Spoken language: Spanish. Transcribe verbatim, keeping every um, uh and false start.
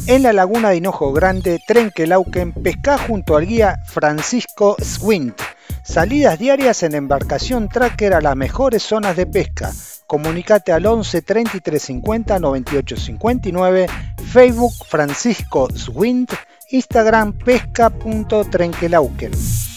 En la laguna de Hinojo Grande, Trenquelauquen, pescá junto al guía Francisco Swint. Salidas diarias en embarcación tracker a las mejores zonas de pesca. Comunicate al once treinta y tres cincuenta noventa y ocho cincuenta y nueve, Facebook Francisco Swint, Instagram pesca punto trenquelauquen.